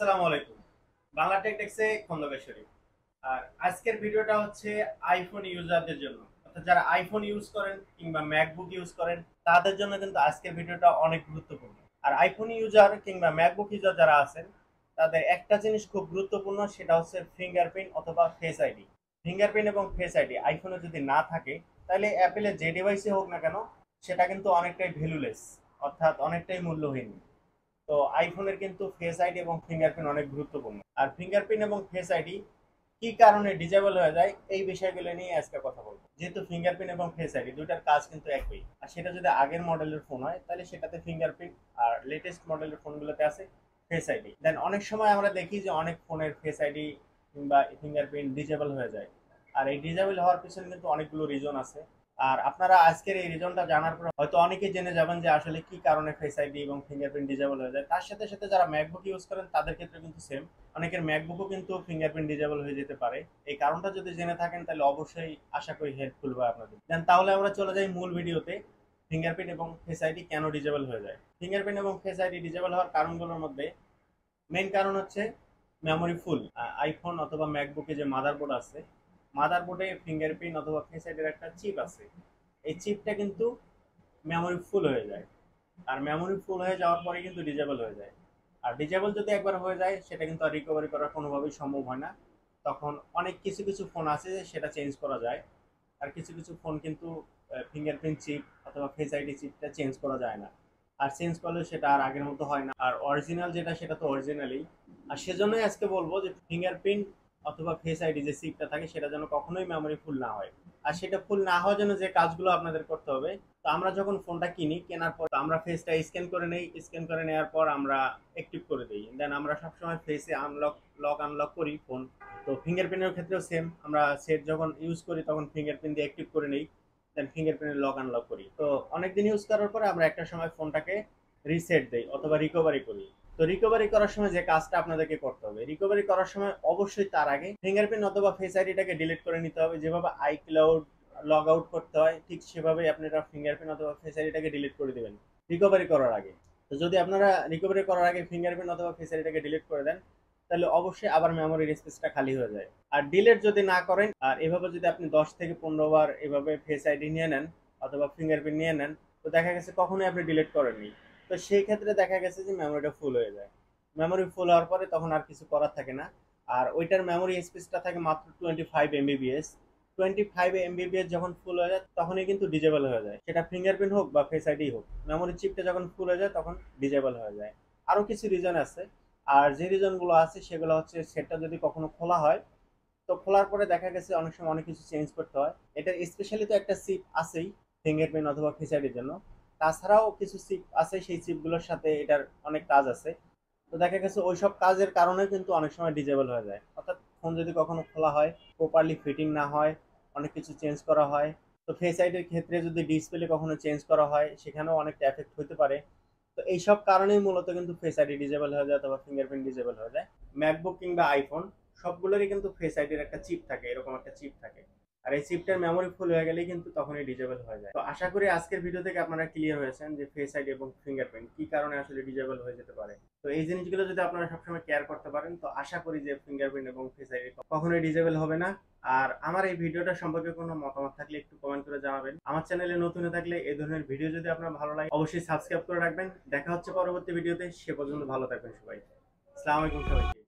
আসসালামু আলাইকুম। বাংলা টেকনিক্সে খন্দকার। আর আজকের ভিডিওটা হচ্ছে আইফোন ইউজারদের জন্য। অর্থাৎ যারা আইফোন ইউজ করেন কিংবা ম্যাকবুক ইউজ করেন তাদের জন্য কিন্তু আজকের ভিডিওটা অনেক গুরুত্বপূর্ণ। আর আইফোন ইউজার কিংবা ম্যাকবুক ইউজার যারা আছেন তাদের একটা জিনিস খুব গুরুত্বপূর্ণ, সেটা হচ্ছে ফিঙ্গারপ্রিন্ট অথবা ফেস আইডি। ফিঙ্গারপ্রিন্ট এবং ফেস আইডি আইফোনে যদি না থাকে তাহলে অ্যাপেলের যে ডিভাইসে হোক না কেন সেটা কিন্তু অনেকটাই ভ্যালুলেস, অর্থাৎ অনেকটাই মূল্যহীন। তো আইফোনের কিন্তু ফেস আইডি এবং ফিঙ্গারপ্রিন্ট অনেক গুরুত্বপূর্ণ। আর ফিঙ্গারপ্রিন্ট এবং ফেস আইডি কি কারণে ডিজেবল হয়ে যায় এই বিষয়গুলো নিয়ে আজকে কথা বলবো। যেহেতু ফিঙ্গারপ্রিন্ট এবং ফেস আইডি দুইটার কাজ কিন্তু একই, আর সেটা যদি আগের মডেলের ফোন হয় তাহলে সেটাতে ফিঙ্গারপ্রিন্ট, আর লেটেস্ট মডেলের ফোনগুলোতে আছে ফেস আইডি। দেন অনেক সময় আমরা দেখি যে অনেক ফোনের ফেস আইডি কিংবা ফিঙ্গারপ্রিন্ট ডিজেবল হয়ে যায়। আর এই ডিজেবল হওয়ার পিছনে কিন্তু অনেকগুলো রিজন আছে। আর আপনারা আজকের এই রিজনটা জানার পর হয়তো অনেকে জেনে যাবেন যে আসলে কি কারণে ফেস আইডি এবং ফিঙ্গারপ্রিন্ট ডিজেবল হয়ে যায়। তার সাথে সাথে যারা ম্যাকবুক ইউজ করেন তাদের ক্ষেত্রে কিন্তু সেম, অনেকের ম্যাকবুকও কিন্তু ফিঙ্গারপ্রিন্ট ডিজেবল হয়ে যেতে পারে। এই কারণটা যদি জেনে থাকেন তাহলে অবশ্যই আশা করি হেল্পফুল হবে আপনাদের। দেন তাহলে আমরা চলে যাই মূল ভিডিওতে, ফিঙ্গারপ্রিন্ট এবং ফেস আইডি কেন ডিজেবল হয়ে যায়। ফিঙ্গারপ্রিন্ট এবং ফেস আইডি ডিজেবল হওয়ার কারণগুলোর মধ্যে মেইন কারণ হচ্ছে মেমোরি ফুল। আইফোন অথবা ম্যাকবুকে যে মাদারবোর্ড আছে, মাদারবোর্ডে ফিঙ্গারপ্রিন্ট অথবা ফেস আইডির একটা চিপ আছে। এই চিপটা কিন্তু মেমোরি ফুল হয়ে যায়, আর মেমোরি ফুল হয়ে যাওয়ার পরে কিন্তু ডিজেবল হয়ে যায়। আর ডিজেবল যদি একবার হয়ে যায় সেটা কিন্তু আর রিকভারি করা কোনোভাবেই সম্ভব হয় না। তখন অনেক কিছু কিছু ফোন আছে সেটা চেঞ্জ করা যায়, আর কিছু কিছু ফোন কিন্তু ফিঙ্গারপ্রিন্ট চিপ অথবা ফেস আইডি চিপটা চেঞ্জ করা যায় না। আর চেঞ্জ করলেও সেটা আর আগের মতো হয় না, আর অরিজিনাল যেটা সেটা তো অরিজিনালি। আর সেজন্যই আজকে বলবো যে ফিঙ্গারপ্রিন্ট অথবা ফেস আইডি যে চিপটা থাকে সেটা যেন কখনোই মেমোরি ফুল না হয়। আর সেটা ফুল না হওয়ার জন্য যে কাজগুলো আপনাদের করতে হবে, তো আমরা যখন ফোনটা কিনি, কেনার পর আমরা ফেসটা স্ক্যান করে নেই, স্ক্যান করে নেওয়ার পর আমরা অ্যাক্টিভ করে দিই। দেন আমরা সবসময় ফেসে লক আনলক করি ফোন। তো ফিঙ্গারপ্রিন্টের ক্ষেত্রেও সেম, আমরা সেট যখন ইউজ করি তখন ফিঙ্গারপ্রিন্ট দিয়ে অ্যাক্টিভ করে নেই, দেন ফিঙ্গারপ্রিন্টের লক আনলক করি। তো অনেকদিন ইউজ করার পরে আমরা একটা সময় ফোনটাকে রিসেট দেই অথবা রিকভারি করি। তো রিকভারি করার সময় যে কাজটা আপনাদেরকে করতে হবে, রিকভারি করার সময় অবশ্যই তার আগে ফিঙ্গারপ্রিন্ট অথবা ফেস আইডিটাকে ডিলিট করে নিতে হবে। যেভাবে আইক্লাউড লগ আউট করতে হয় ঠিক সেভাবেই আপনারা ফিঙ্গারপ্রিন্ট অথবা ফেস আইডিটাকে ডিলিট করে দিবেন রিকভারি করার আগে। তো যদি আপনারা রিকভারি করার আগে ফিঙ্গারপ্রিন্ট অথবা ফেস আইডিটাকে ডিলিট করে দেন তাহলে অবশ্যই আবার মেমোরির স্পেসটা খালি হয়ে যায়। আর ডিলিট যদি না করেন, আর এভাবে যদি আপনি 10 থেকে 15 বার এভাবে ফেস আইডি নিয়ে নেন অথবা ফিঙ্গারপ্রিন্ট নিয়ে নেন, তো দেখা গেছে কখনোই আপনি ডিলিট করেননি, তো সেই ক্ষেত্রে দেখা গেছে যে মেমোরিটা ফুল হয়ে যায়। মেমোরি ফুল হওয়ার পরে তখন আর কিছু করার থাকে না। আর ওইটার মেমোরি স্পেসটা থাকে মাত্র 25 MB। 25 MB যখন ফুল হয়ে যায় তখনই কিন্তু ডিজেবল হয়ে যায়, সেটা ফিঙ্গারপ্রিন্ট হোক বা ফেস আইডি হোক। মেমোরি চিপটা যখন ফুল হয়ে যায় তখন ডিজেবল হয়ে যায়। আরও কিছু রিজন আছে, আর যে রিজনগুলো আছে সেগুলো হচ্ছে সেটটা যদি কখনো খোলা হয়, তো খোলার পরে দেখা গেছে অনেক সময় অনেক কিছু চেঞ্জ করতে হয়। এটা স্পেশালি তো একটা চিপ আছেই ফিঙ্গারপ্রিন্ট অথবা ফেস আইডির জন্য, তাছাড়াও কিছু চিপ আছে, সেই চিপগুলোর সাথে এটার অনেক কাজ আছে। তো দেখা গেছে ওইসব কাজের কারণে কিন্তু অনেক সময় ডিজেবল হয়ে যায়। অর্থাৎ ফোন যদি কখনো খোলা হয়, প্রপারলি ফিটিং না হয়, অনেক কিছু চেঞ্জ করা হয়, তো ফেস আইডির ক্ষেত্রে যদি ডিসপ্লে কখনো চেঞ্জ করা হয় সেখানেও অনেকটা এফেক্ট হতে পারে। তো এইসব কারণেই মূলত কিন্তু ফেস আইডি ডিজেবল হয়ে যায় অথবা ফিঙ্গারপ্রিন্ট ডিজেবল হয়ে যায়। ম্যাকবুক কিংবা আইফোন সবগুলোরই কিন্তু ফেস আইডির একটা চিপ থাকে, এরকম একটা চিপ থাকে। আর এই চিপটার মেমোরি ফুল হয়ে গেলেই কিন্তু তখনই ডিজেবল হয়ে যায়। তো আশা করি আজকের ভিডিও থেকে আপনারা ক্লিয়ার হয়েছেন যে ফেস আইডি এবং ফিঙ্গারপ্রিন্ট কি কারণে আসলে ডিজেবল হয়ে যেতে পারে। তো এই জিনিসগুলো যদি আপনারা সবসময় কেয়ার করতে পারেন তো আশা করি যে ফিঙ্গারপ্রিন্ট এবং ফেস আইডি কখনোই ডিজেবল হবে না। আর আমার এই ভিডিওটা সম্পর্কে কোনো মতামত থাকলে একটু কমেন্ট করে জানাবেন। আমার চ্যানেলে নতুন হয়ে থাকলে এই ধরনের ভিডিও যদি আপনার ভালো লাগে অবশ্যই সাবস্ক্রাইব করে রাখবেন। দেখা হচ্ছে পরবর্তী ভিডিওতে, সে পর্যন্ত ভালো থাকবেন সবাই। আসসালামু আলাইকুম সবাইকে।